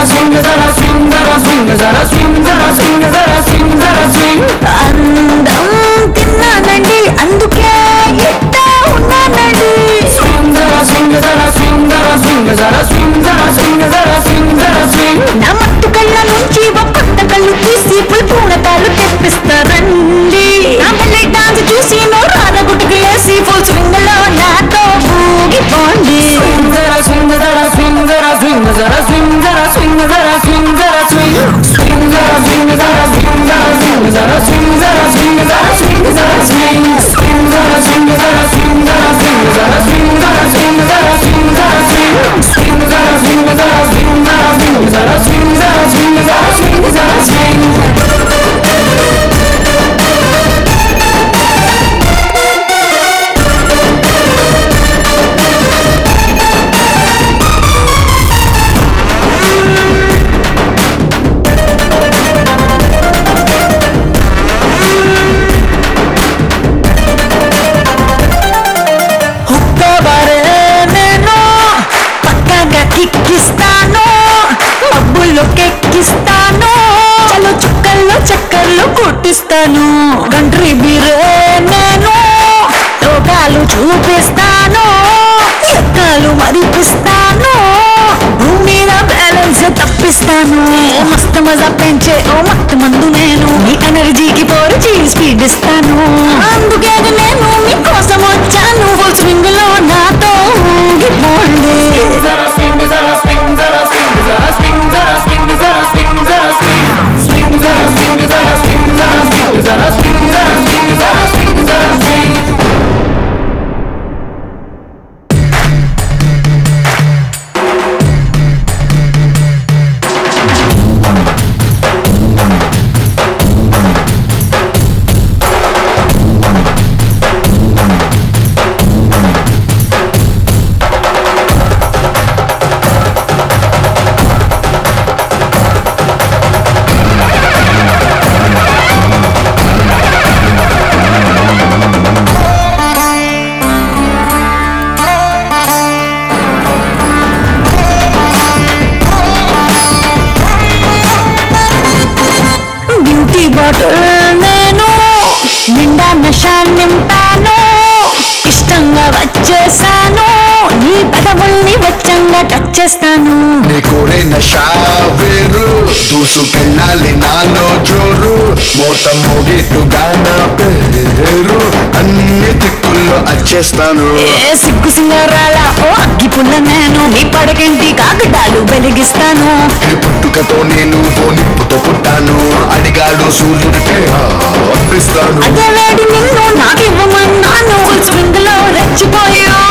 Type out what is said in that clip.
అందం తిన్నానండి అందుకే ఎట్టా ఉన్నానండి నా మత్తు కళ్ళ నుంచి ఒక్కొక్క కళ్ళు తీసి పుల్పూనతాలు తెప్పిస్తారండి నా పెళ్ళి డాన్స్ చూసి నోరాల గుట్టుకు వేసి ఫుల్ స్వింగ్ లో నాతో ఊగిపోండి కెక్కిస్తాను చలో చుక్కల్లో చక్కర్లు కొట్టిస్తాను కంట్రీ బీరే నేను లోకాలు చూపిస్తాను ఎక్కాలు మరిపిస్తాను భూమి మీద బ్యాలెన్స్ తప్పిస్తాను మస్తు మజా పెంచే ఓ మత్తు మందు నేను మీ ఎనర్జీకి పోర్చి స్పీడ్ ఇస్తాను అందుకే నేను మీకోసం వచ్చాను ఫుల్ స్వింగ్ లో నాతో ఊగిపోండి నేను నిండా నషా నింపాను ఇష్టంగా వచ్చేసాను నీ పెదవుల్ని వెచ్చంగా టచ్ చేస్తాను నీ కోరే నషా వేరు దూసుకెళ్ళాలి నాలో జోరు మోత మోగిట్టుగా నా పేరు అన్ని దిక్కుల్లో వచ్చేస్తాను సిగ్గు సింగరాల ఓ అగ్గి పుల్ల నేను నీ పడకంటి కాకటాలు వెలిగిస్తాను పుట్టుకతో నేను నిప్పుతో పుట్టాను అడిగాడు సూర్యుడికే అప్పిస్తాను అదే వేడి నిన్ను నాకివ్వమన్నాను స్వింగ్ లో రెచ్చిపోయా